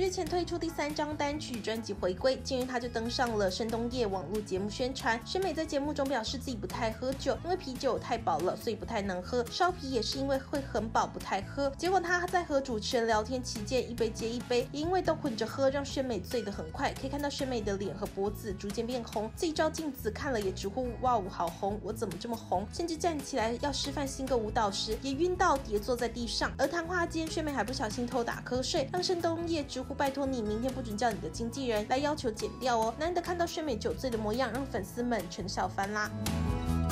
日前推出第3张单曲专辑回归，近日她就登上了申东烨网络节目宣传。宣美在节目中表示自己不太喝酒，因为啤酒太饱了，所以不太能喝，烧啤也是因为会很饱不太喝。结果她在和主持人聊天期间，一杯接一杯，也因为都混着喝，让宣美醉得很快。可以看到宣美的脸和脖子逐渐变红，自己照镜子看了也直呼哇哦好红，我怎么这么红？甚至站起来要示范新歌舞蹈时，也晕到跌坐在地上。而谈话间，宣美还不小心偷打瞌睡，让申东烨直呼拜托你，明天不准叫你的经纪人来要求剪掉哦。难得看到宣美酒醉的模样，让粉丝们全笑翻啦。